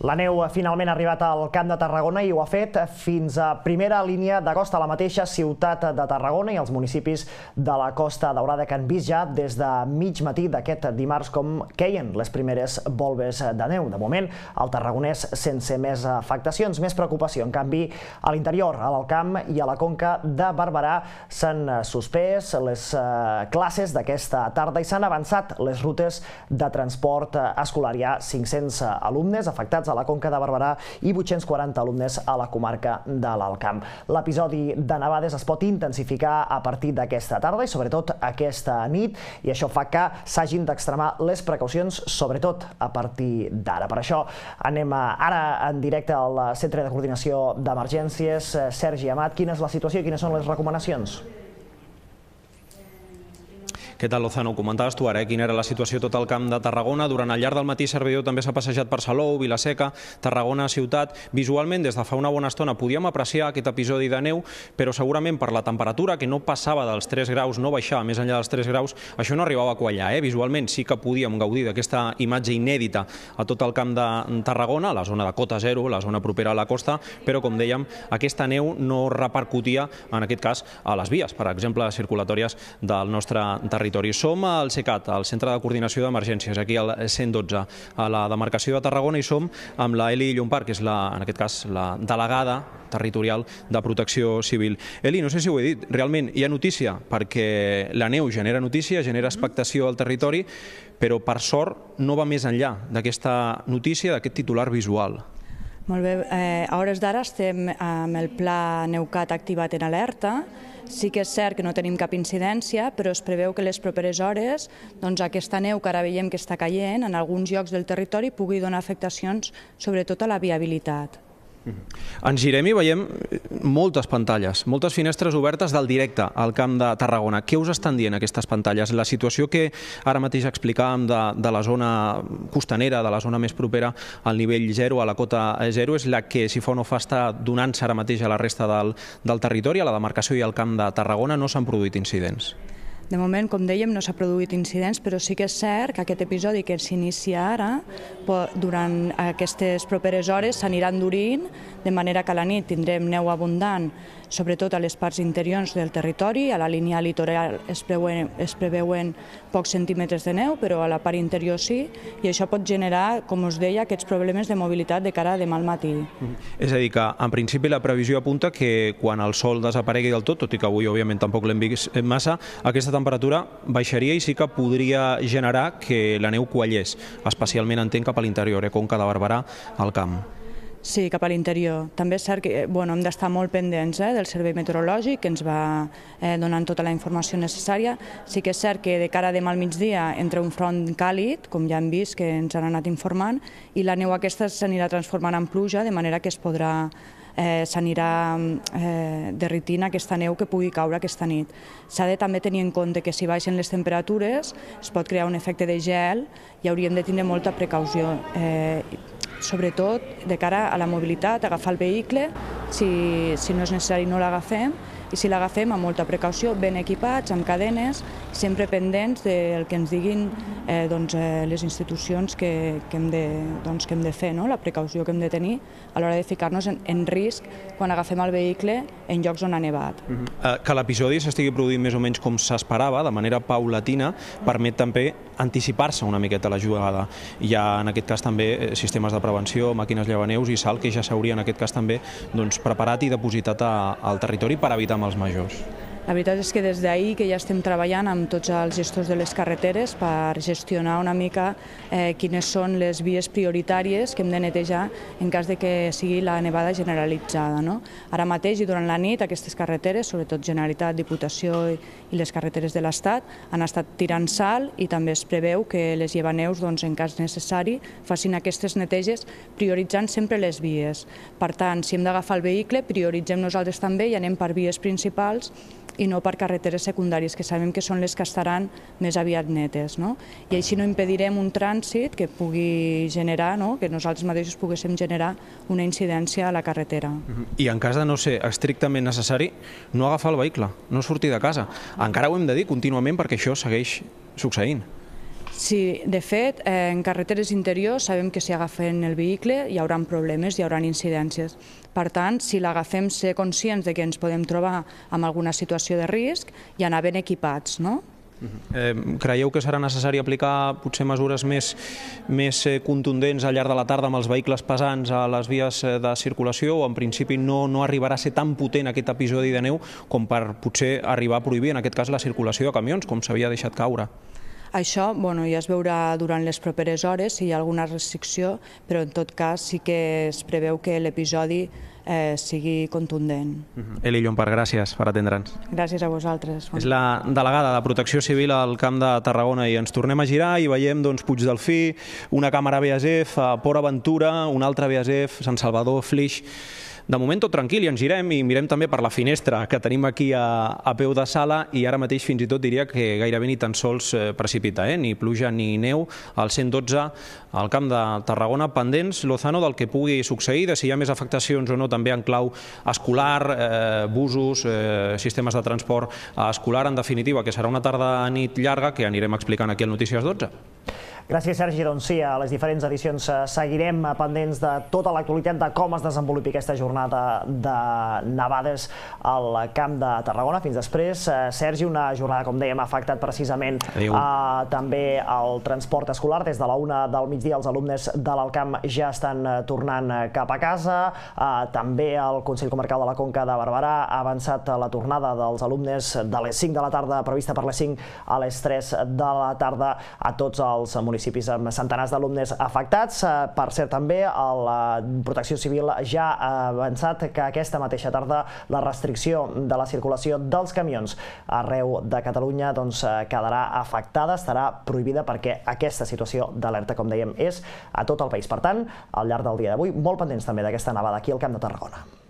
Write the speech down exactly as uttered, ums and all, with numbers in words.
La neu finalment ha arribat al Camp de Tarragona i ho ha fet fins a primera línia de costa a la mateixa ciutat de Tarragona i els municipis de la Costa Daurada que han vist ja des de mig matí d'aquest dimarts com queien les primeres volves de neu. De moment, el tarragonès sense més afectacions, més preocupació. En canvi, a l'interior, a l'Alt Camp i a la Conca de Barberà s'han suspès les classes d'aquesta tarda i s'han avançat les rutes de transport escolar. Hi ha cinc-cents alumnes afectats a la Conca de Barberà i vuit-cents quaranta alumnes a la comarca de l'Alt Camp. L'episodi de nevades es pot intensificar a partir d'aquesta tarda i sobretot aquesta nit, i això fa que s'hagin d'extremar les precaucions, sobretot a partir d'ara. Per això anem ara en directe al Centre de Coordinació d'Emergències. Sergi Amat, quina és la situació i quines són les recomanacions? Què tal, Lozano? Ho comentaves tu ara, eh? Quina era la situació tot al Camp de Tarragona. Durant el llarg del matí, servidor també s'ha passejat per Salou, Vila-seca, Tarragona, ciutat. Visualment, des de fa una bona estona, podíem apreciar aquest episodi de neu, però segurament per la temperatura, que no passava dels tres graus, no baixava més enllà dels tres graus, això no arribava a quallar. Eh? Visualment sí que podíem gaudir d'aquesta imatge inèdita a tot el Camp de Tarragona, la zona de cota zero, la zona propera a la costa, però, com dèiem, aquesta neu no repercutia, en aquest cas, a les vies, per exemple, circulatòries del nostre territori. Som al CECAT, al Centre de Coordinació d'Emergències, aquí al cent dotze, a la demarcació de Tarragona, i som amb la Eli Llompart, que és, la, en aquest cas, la delegada territorial de Protecció Civil. Eli, no sé si ho he dit, realment hi ha notícia, perquè la neu genera notícia, genera expectació al territori, però per sort no va més enllà d'aquesta notícia, d'aquest titular visual. Molt bé, eh, a hores d'ara estem amb el pla Neucat activat en alerta. Sí que és cert que no tenim cap incidència, però es preveu que les properes hores doncs, aquesta neu que ara veiem que està caient en alguns llocs del territori pugui donar afectacions sobretot a la viabilitat. Ens girem i veiem moltes pantalles, moltes finestres obertes del directe al Camp de Tarragona. Què us estan dient aquestes pantalles? La situació que ara mateix explicàvem de, de la zona costanera, de la zona més propera al nivell zero, a la cota zero, és la que, si fa o no fa, està donant-se ara mateix a la resta del, del territori, a la demarcació i al Camp de Tarragona. No s'han produït incidents. De moment, com dèiem, no s'ha produït incidents, però sí que és cert que aquest episodi que s'inicia ara, durant aquestes properes hores s'anirà endurint, de manera que a la nit tindrem neu abundant, sobretot a les parts interiors del territori. A la línia litoral es preveuen, es preveuen pocs centímetres de neu, però a la part interior sí, i això pot generar, com us deia, aquests problemes de mobilitat de cara a demà al matí. És a dir, que en principi la previsió apunta que quan el sol desaparegui del tot, tot i que avui òbviament tampoc l'hem vist massa, aquesta temperatura baixaria i sí que podria generar que la neu quallés, especialment entenc cap a l'interior, eh? Conca de Barberà, al camp. Sí, cap a l'interior. També és cert que bueno, hem d'estar molt pendents eh, del servei meteorològic, que ens va eh, donant tota la informació necessària. Sí que és cert que de cara a demà al migdia entra un front càlid, com ja hem vist, que ens han anat informant, i la neu aquesta s'anirà transformant en pluja, de manera que es podrà Eh, s'anirà eh, derritint aquesta neu que pugui caure aquesta nit. S'ha de també tenir en compte que si baixen les temperatures es pot crear un efecte de gel i hauríem de tindre molta precaució, eh, sobretot de cara a la mobilitat, agafar el vehicle, si, si no és necessari no l'agafem, i si l'agafem amb molta precaució, ben equipats, amb cadenes, sempre pendents del que ens diguin eh, doncs, eh, les institucions que, que, hem de, doncs, que hem de fer, no? La precaució que hem de tenir a l'hora de ficar-nos en, en risc quan agafem el vehicle en llocs on ha nevat. Uh-huh. Que l'episodi s'estigui produint més o menys com s'esperava, de manera paulatina, permet també anticipar-se una miqueta a la jugada. Hi ha en aquest cas també sistemes de prevenció, màquines llevaneus i sal que ja s'hauria en aquest cas també doncs, preparat i depositat a, al territori per evitar els majors. La veritat és que des d'ahir que ja estem treballant amb tots els gestors de les carreteres per gestionar una mica eh, quines són les vies prioritàries que hem de netejar en cas de que sigui la nevada generalitzada. No? Ara mateix i durant la nit aquestes carreteres, sobretot Generalitat, Diputació i, i les carreteres de l'Estat, han estat tirant sal i també es preveu que les llevaneus, doncs, en cas necessari, facin aquestes neteges prioritzant sempre les vies. Per tant, si hem d'agafar el vehicle, prioritzem nosaltres també i anem per vies principals i no per carreteres secundàries, que sabem que són les que estaran més aviat netes. No? I així no impedirem un trànsit que pugui generar, no? que nosaltres mateixos poguéssim generar una incidència a la carretera. I en cas de no ser estrictament necessari, no agafar el vehicle, no sortir de casa. Encara ho hem de dir contínuament perquè això segueix succeint. Sí, de fet, en carreteres interiors sabem que si agafen el vehicle hi haurà problemes, hi haurà incidències. Per tant, si l'agafem, ser conscients de que ens podem trobar amb alguna situació de risc i anar ben equipats, no? Eh, creieu que serà necessari aplicar potser mesures més, més contundents al llarg de la tarda amb els vehicles pesants a les vies de circulació, o en principi no, no arribarà a ser tan potent aquest episodi de neu com per potser arribar a prohibir en aquest cas la circulació de camions, com s'havia deixat caure? Això bueno, ja es veurà durant les properes hores si hi ha alguna restricció, però en tot cas sí que es preveu que l'episodi eh, sigui contundent. Uh-huh. Eli Llompart, gràcies per atendre'ns. Gràcies a vosaltres. És la delegada de Protecció Civil al Camp de Tarragona i ens tornem a girar i veiem doncs, Puigdelfí, una càmera B A S F, a Port Aventura, una altra B A S F, Sant Salvador, Flix. De moment tot tranquil i ens girem i mirem també per la finestra que tenim aquí a, a peu de sala i ara mateix fins i tot diria que gairebé ni tan sols precipita, eh? Ni pluja ni neu. Al cent dotze, al Camp de Tarragona, pendents, Lozano, del que pugui succeir, de si hi ha més afectacions o no també en clau escolar, eh, busos, eh, sistemes de transport escolar, en definitiva, que serà una tarda-nit llarga que anirem explicant aquí al Notícies dotze. Gràcies, Sergi. Doncs sí, a les diferents edicions seguirem pendents de tota l'actualitat de com es desenvolupi aquesta jornada de nevades al Camp de Tarragona. Fins després. Sergi, una jornada, com dèiem, ha afectat precisament eh, també el transport escolar. Des de la una del migdia els alumnes de l'Alcamp ja estan tornant cap a casa. Eh, també el Consell Comarcal de la Conca de Barberà ha avançat la tornada dels alumnes de les cinc de la tarda, prevista per les cinc, a les tres de la tarda a tots els municipis municipis amb centenars d'alumnes afectats. Per cert, també la Protecció Civil ja ha avançat que aquesta mateixa tarda la restricció de la circulació dels camions arreu de Catalunya doncs, quedarà afectada, estarà prohibida perquè aquesta situació d'alerta, com dèiem, és a tot el país. Per tant, al llarg del dia d'avui, molt pendents també d'aquesta nevada aquí al Camp de Tarragona.